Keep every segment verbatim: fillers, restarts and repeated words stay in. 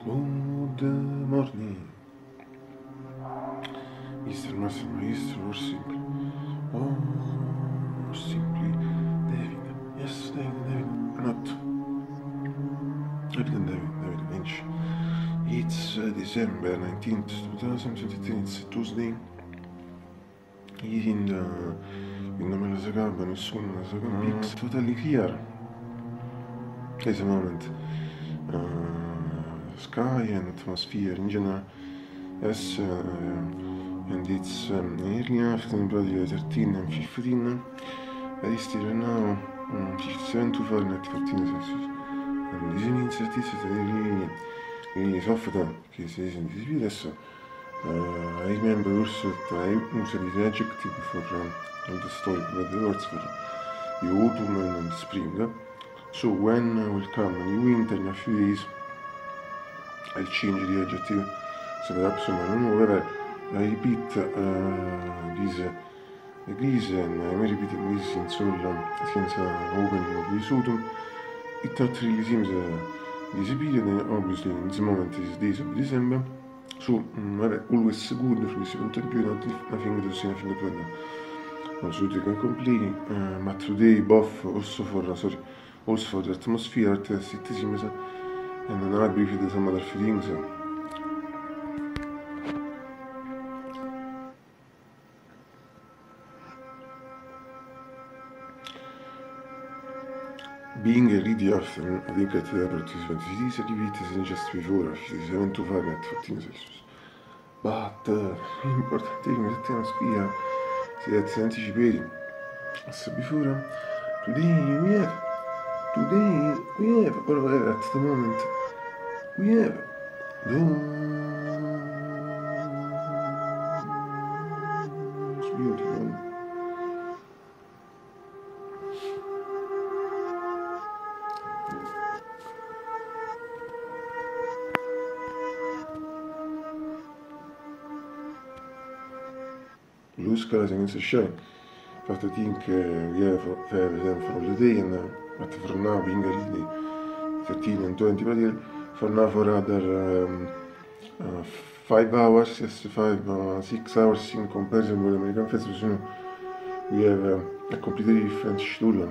Good morning, mister Master Maestro, or simply, or simply David. Yes, David, David, not David and David, David Lynch. It's uh, December nineteenth, twenty twenty-three, it's Tuesday. In the, in the middle of the cab, nessuno sa campix, totally clear. There's a moment. Uh, sky and atmosphere in general, yes, uh, and it's um, early afternoon, probably thirteen and fifteen, but it's still now um, fifty-seven to Fahrenheit, fourteen Celsius. And this means that it's really, really soft because it isn't this adesso. Uh, I remember also that I used the adjective for um, all the story, but the words for the autumn and the spring. So when uh, will come the winter in a few days, I'll change the adjective, so perhaps someone know whether I repeat uh, this uh, this and I'm repeating this since all um, since uh, opening of this autumn. It not really seems uh, this period, and obviously in this moment is days of December. So um, always good from this point of view, not nothing to say, nothing to plan. Also you can complain, uh, but today both also for uh, sorry also for the atmosphere, it seems. And now I briefly do some other things. Being a ready afternoon, I think at the participants, it is a repeat just before, fifty-seven to Fahrenheit, fourteen Celsius. But uh, the important thing is that the atmosphere, see that's anticipating. As before, today we have, today we have, or whatever at the moment, we have those beautiful blue skies against the shine. But I think uh, we have five them for all the day, and uh, but for now being really thirteen and twenty, but for now for other um, uh, five hours, yes, five, uh, six hours in comparison with American festivals, you know, we have uh, a completely different schedule.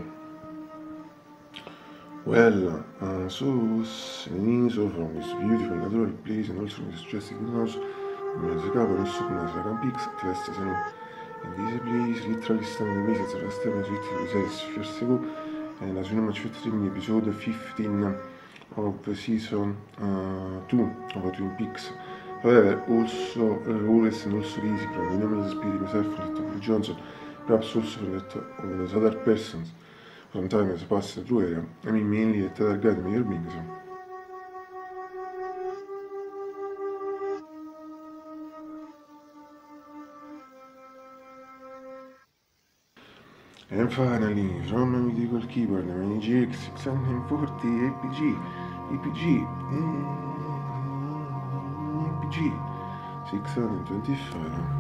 Well, uh, so so from this beautiful natural place and also from this majestic house, the capo non so come la Campix, che resta se no, in this place, literally standing meses, resta una suite di sei first ago, and as you know, much in episode fifteen of season uh, two of Twin Peaks. However, also uh, always and also easy from the numerous spirit myself from Doctor Johnson, perhaps also from that of those other persons from time as passed through area. I mean mainly at other guide my being so. And finally, from a mythical keyboard, many G X six forty A P G, A P G, A P G six twenty-five.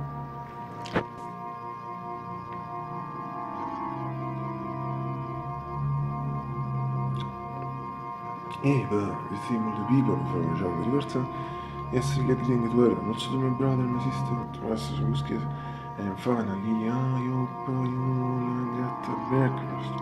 E but we see all the people from John the person, yes, really getting it well, not to my brother, my sister, to us as Muskis. And finally, I hope you get a breakfast.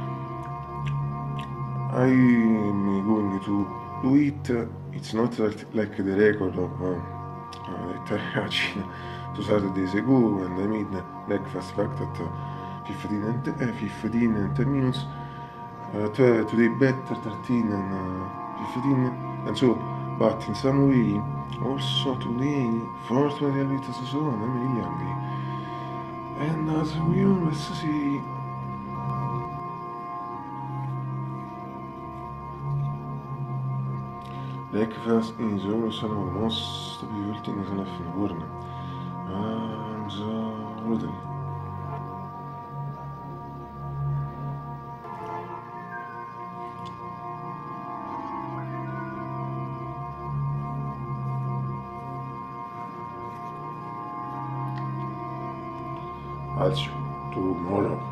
I'm going to do it. It's not like the record of uh, uh, two Saturdays ago when I made breakfast back at uh, fifteen and uh, fifteen and ten minutes. Uh, today better thirteen and uh, fifteen, and so, but in some way, also today, fortunately, it is so, I'm really hungry. And as we always say, breakfast is also one of the most beautiful things in the world. I'm so hungry. I'll see you tomorrow.